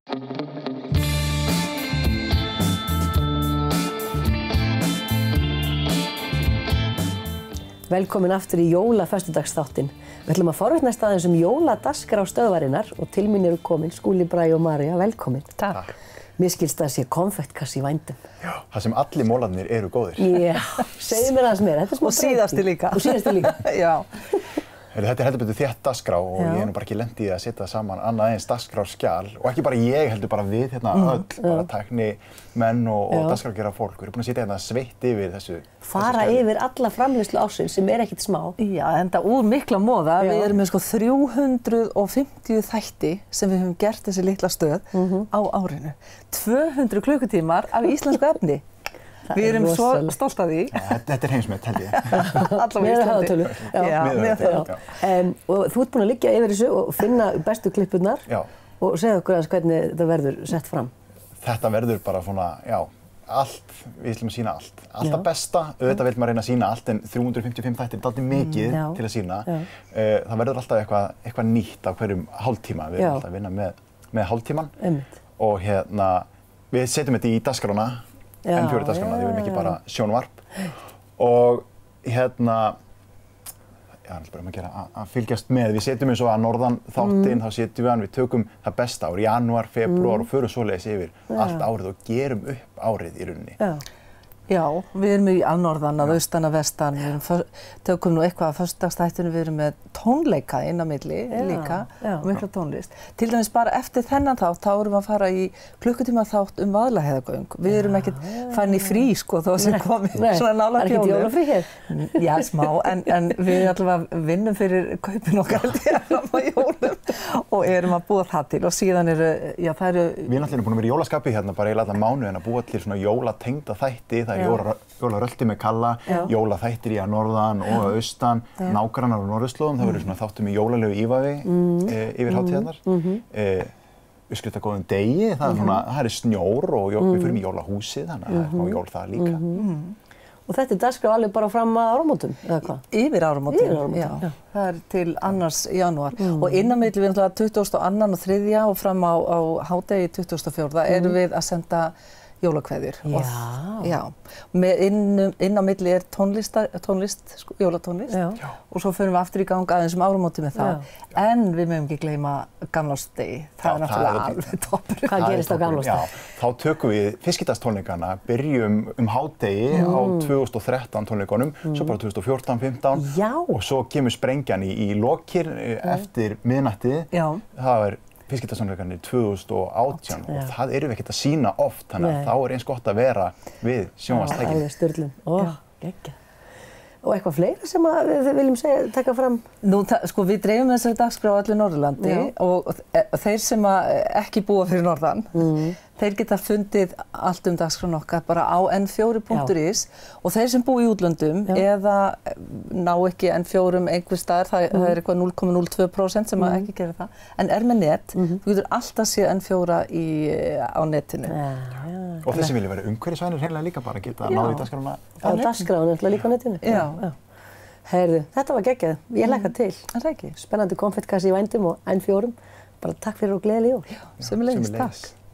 Velkomin aftur í jólaföstudagsþáttinn. Við ætlum að forvitnast aðeins jóladagskrá stöðvarinnar og til mín eru komin Skúli Bragi og María. Velkomin. Takk. Mér skilst að sé konfektkassi í vændum. Já, það sem allir mólarnir eru góðir. Já, segðu mér aðeins meira. Og síðasti líka. Og síðasti líka. Já. Þetta er heldur betur þétt dagskrá og ég nú bara ekki lent í að setja saman annað eins dagskrárskjal og ekki bara ég, heldur bara við öll, bara tæknimenn og dagskrárgera fólk. Við erum búin að setja sveitt yfir þessu. Fara yfir alla framleiðslu ársins sem ekkert smá. Já, enda úr mikla móða. Við erum með 350 þætti sem við höfum gert þessi litla stöð á árinu. 200 klukkutímar af íslensku efni. Við erum svo stolt af því. Þetta er heimsmet, held ég. Með höfðatölu. Já, með höfðatölu. Og þú ert búin að liggja yfir þessu og finna bestu klippurnar og segja okkur aðeins hvernig þetta verður sett fram. Þetta verður bara svona, allt, við ætlum að sýna allt. Allt það besta, auðvitað vil maður reyna að sýna allt en 355 þættir er dálítið mikið til að sýna. Það verður alltaf eitthvað nýtt á hverjum hálftíma. Við erum alltaf að vinna með hálftíman og við setjum þetta í dagskrána. N4 dagskrána, því við erum ekki bara sjónvarp og bara að fylgjast með. Við setjum eins og að norðan þáttinn, þá setjum við tökum það besta ár, janúar, febrúar og förum svoleiðis yfir allt árið og gerum upp árið í rauninni. Já, við erum að norðan, að austan, að vestan, við tökum nú eitthvað að föstudagsþættinu, við erum með tónleika inn á milli líka og mikla tónlist. Til dæmis bara eftir þennan þátt, þá erum við að fara í klukkutíma þátt Vaðlaheiðargöng. Við erum ekkert farin í frí, sko, þó að sem komið svona nálægt jólum. Það er ekkert jólafrí hér? Já, smá, en við allavega vinnum fyrir kaupin okkar fram á jólum og erum að búa það til og síðan eru, það eru... Við náttúrulega erum búin að vera í jólaskapi hérna bara eiginlega allan mánuðinn að búa til svona jólatengda þætti. Jólarölti með Kalla, jólaþættir í að norðan og að austan, nágrannar á norðurslóðum, það verður svona þáttum í jólalegu ívafi yfir hátíðarnar. Uppskriftargóðum degi, það er snjór og við förum í jólahúsið, þannig að það er smá jól það líka. Og þetta er dagskrá alveg bara fram að áramótum, eða hvað? Yfir áramótum, já. Það er til 2. janúar. Og inn á milli við 22. og 3. og fram á hádegi 24. erum við að senda jólakveðjur. Já. Inn á milli er jólatónlist og svo förum við aftur í gang aðeins áramóti með það. En við mögum ekki gleyma gamlársdegi. Það er náttúrulega alveg toppur. Hvað gerist á gamlársdegi? Þá tökum við fiskidagstónleikana, byrjum hádegi á 2013 tónleikunum, svo bara 2014, 2015 og svo kemur sprengjan í lokir eftir miðnættið. Það er fiskidagstónleikarnir 2018 og það erum við ekkert að sýna oft, þannig að þá er eins gott að vera við sjónvarpstækin. Alveg sturlun. Geggjað. Og eitthvað fleira sem við viljum taka fram? Nú, við dreifum þessari dagskrá á öllu Norðurlandi og þeir sem ekki búa fyrir norðan, þeir geta fundið allt dagskráin okkar bara á n4.is og þeir sem búa í útlöndum eða ná ekki n4 einhvers staðar, það er eitthvað 0,02% sem ekki gera það, en er með net, þú getur alltaf séð n4 á netinu. Og þeir sem vilja vera umhverfisvænir hreinlega líka bara geta náðu í dagskrána á netinu. Dagskráin líka á netinu? Já. Heyrðu, þetta var geggjað. Ég hlakka til. Það er ekki. Spennandi konfektkassi í vændum og N4. Bara takk fyrir og gleðileg jól. Sömuleiðis, takk.